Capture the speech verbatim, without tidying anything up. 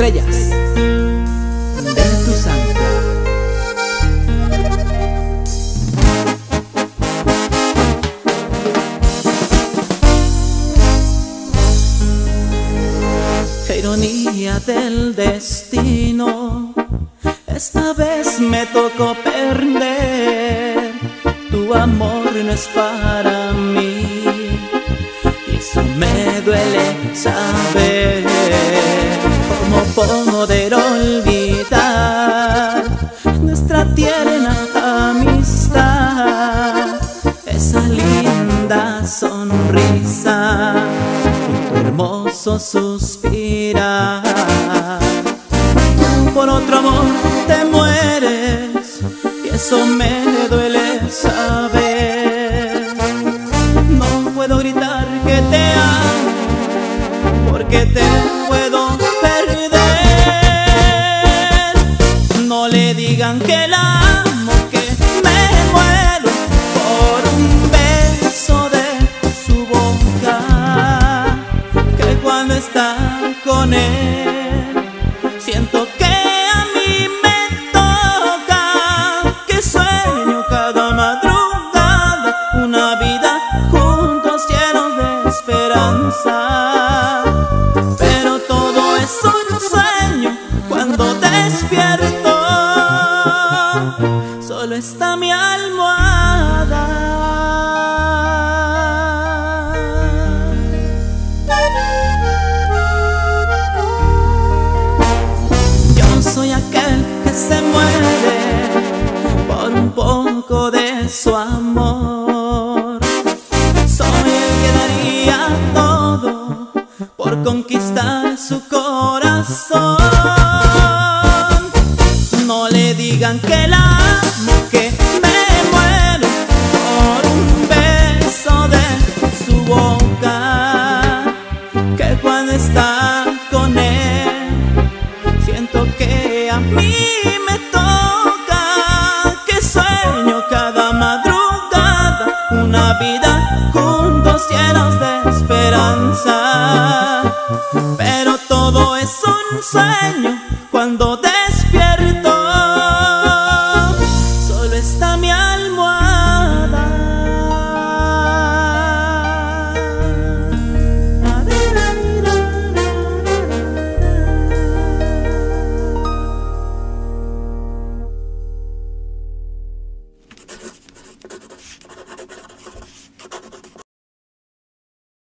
estrellas de tu santa. Qué ironía del destino, esta vez me tocó perder. Tu amor no es para mí y eso me duele saber. ¿Cómo poder olvidar nuestra tierna amistad? Esa linda sonrisa y tu hermoso suspirar. Tú por otro amor te mueres y eso me duele saber. No puedo gritar que te amo porque te puedo perder. No le digan que la amo, que me muero por un beso de su boca, que cuando está con él siento que a mí me toca, que sueño cada madrugada una vida juntos llenos de esperanza. Pero todo es un sueño cuando despierto, solo está mi almohada. Yo soy aquel que se muere por un poco de su amor. Soy el que daría todo por conquistar su corazón. No le digan que la amo, que me muero por un beso de su boca, que cuando está con él siento que a mí me toca, que sueño cada madrugada una vida juntos llenos de esperanza. Pero todo es un sueño